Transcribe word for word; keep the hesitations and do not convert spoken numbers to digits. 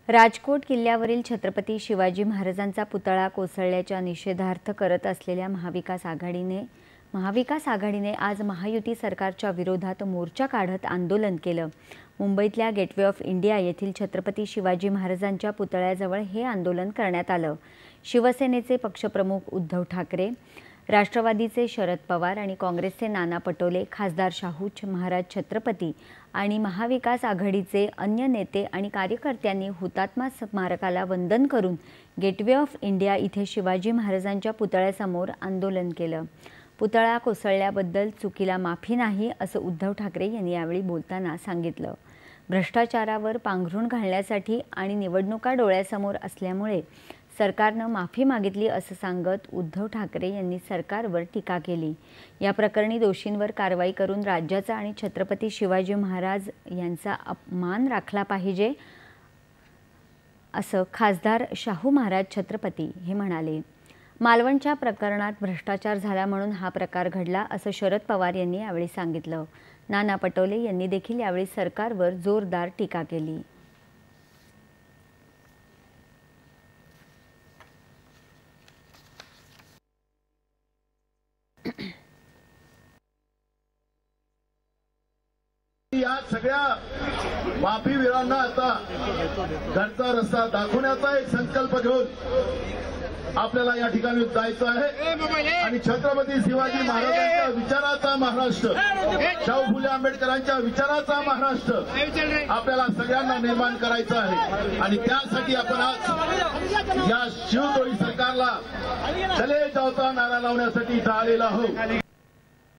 राजकोट किल्ल्यावरील छत्रपती शिवाजी महाराजांचा पुतळा कोसळल्याच्या निषेधार्थ करत असलेल्या महाविकास आघाडीने महाविकास आघाडीने आज महायुती सरकारच्या विरोधात मोर्चा काढत आंदोलन केलं। मुंबईतल्या गेटवे ऑफ इंडिया येथील छत्रपती शिवाजी महाराजांच्या पुतळ्याजवळ हे आंदोलन करण्यात आलं। शिवसेनेचे पक्षप्रमुख उद्धव ठाकरे, राष्ट्रवादीचे शरद पवार आणि काँग्रेसचे नाना पटोले, खासदार शाहू महाराज छत्रपती आणि महाविकास आघाडीचे अन्य नेते आणि कार्यकर्त्यांनी हुतात्मा स्मारकाला वंदन करून गेटवे ऑफ इंडिया इथे शिवाजी महाराजांच्या पुतळ्यासमोर आंदोलन केलं। पुतळा कोसळल्याबद्दल चुकीला माफी नाही असं उद्धव ठाकरे यांनी यावेळी बोलताना सांगितलं। भ्रष्टाचारावर पांघरून घालण्यासाठी आणि निवडणुका डोळ्यासमोर असल्यामुळे सरकारने माफी मागितली असं सांगत उद्धव ठाकरे यांनी सरकारवर टीका केली। या प्रकरणी दोषींवर कारवाई करून राज्याचा आणि छत्रपती शिवाजी महाराज यांचा अपमान राखला पाहिजे असं खासदार शाहू महाराज छत्रपती हे म्हणाले। मालवणच्या प्रकरणात भ्रष्टाचार झाला म्हणून हा प्रकार घडला असं शरद पवार यांनी यावेळी सांगितलं। नाना पटोले यांनी देखील यावेळी सरकारवर जोरदार टीका केली। या सगळ्या माफीवीरांना आता घरचा रस्ता दाखवण्याचा एक संकल्प घेऊन आपल्याला या ठिकाणी जायचं आहे आणि छत्रपती शिवाजी महाराजांच्या विचाराचा महाराष्ट्र, शाहू फुले आंबेडकरांच्या विचाराचा महाराष्ट्र आपल्याला सगळ्यांना निर्माण करायचा आहे। आणि त्यासाठी आपण आज या शिवतोळी सरकारला चले जावचा नारा लावण्यासाठी इथं आलेलो आहोत।